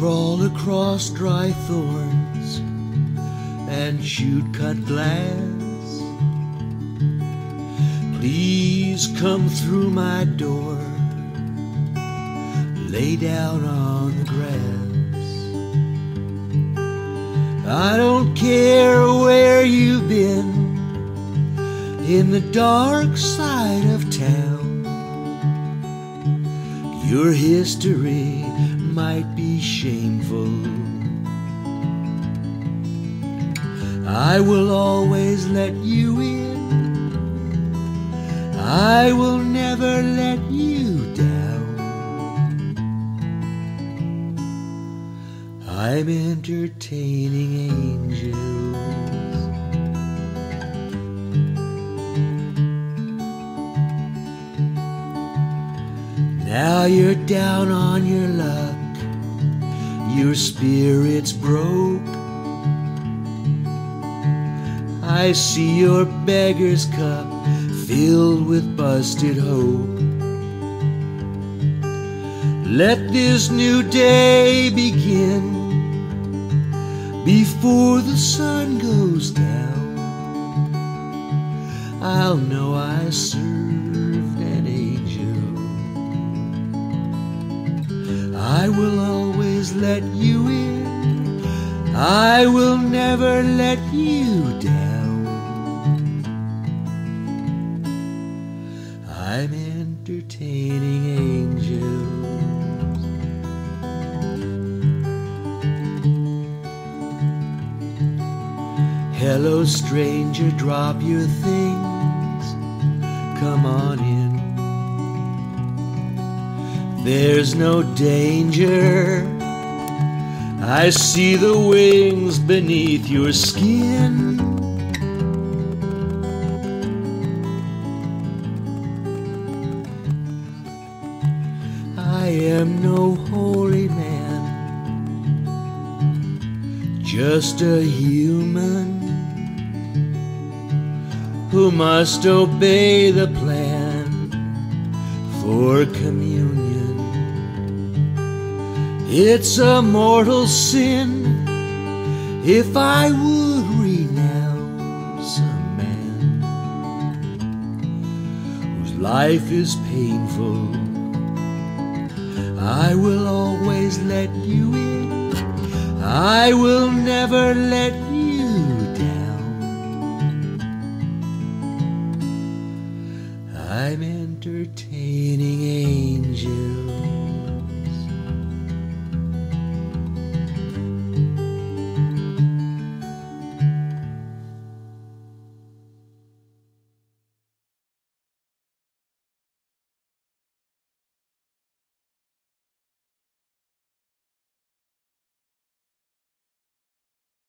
crawled across dry thorns and chewed cut glass. Please come through my door, lay down on the grass. I don't care where you've been in the dark side of town. Your history might be shameful. I will always let you in. I will never let you down. I'm entertaining angels. Now you're down on your luck, your spirit's broke. I see your beggar's cup filled with busted hope. Let this new day begin before the sun goes down. I'll know I served an angel. I will always let you in. I will never let you down. I'm entertaining angels. Hello, stranger, drop your things. Come on in. There's no danger. I see the wings beneath your skin. I am no holy man, just a human who must obey the plan for communion. It's a mortal sin if I would renounce a man whose life is painful. I will always let you in. I will never let you down. I'm entertaining angels.